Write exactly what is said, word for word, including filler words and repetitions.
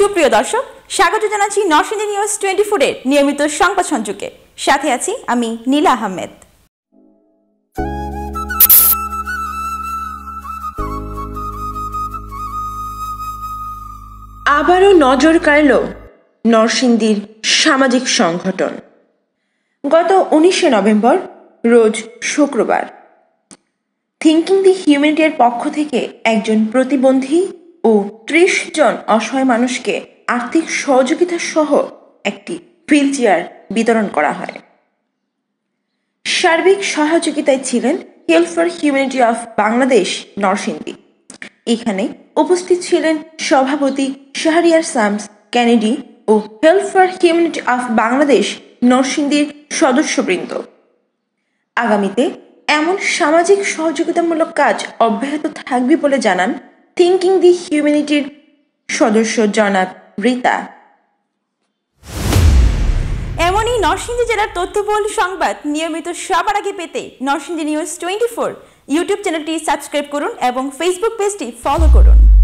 সুপ্রিয় দর্শক, স্বাগত জানাচ্ছি নরসিংদী নিউজ টোয়েন্টি ফোর এর নিয়মিত সংবাদ সংযোগে। সাথে আছি আমি নীলা আহমেদ। আবারও নজর কাড়ল নরসিংদীর সামাজিক সংগঠন। গত উনিশে নভেম্বর রোজ শুক্রবার থিঙ্কিং দি হিউম্যানিটির পক্ষ থেকে একজন প্রতিবন্ধী ও ত্রিশ জন অসহায় মানুষকে আর্থিক সহযোগিতা সহ একটি হুইল চেয়ার বিতরণ করা হয়। সার্বিক সহযোগিতায় ছিলেন help for humanity of Bangladesh Narsingdi. এখানে উপস্থিত ছিলেন সভাপতি শাহরিয়ার শামস কেনেডি ও help for humanity of Bangladesh নরসিংদীর সদস্যবৃন্দ। আগামীতে এমন সামাজিক সহযোগিতামূলক কাজ অব্যাহত থাকবে বলে জানান থিঙ্কিং দি হিউম্যানিটির সদস্য জনাব রিতা। এমনই নরসিংদী জেলার তথ্যবহুল সংবাদ নিয়মিত সবার আগে পেতে Narsingdi news twenty four YouTube চ্যানেলটি সাবস্ক্রাইব করুন এবং ফেসবুক পেজটি ফলো করুন।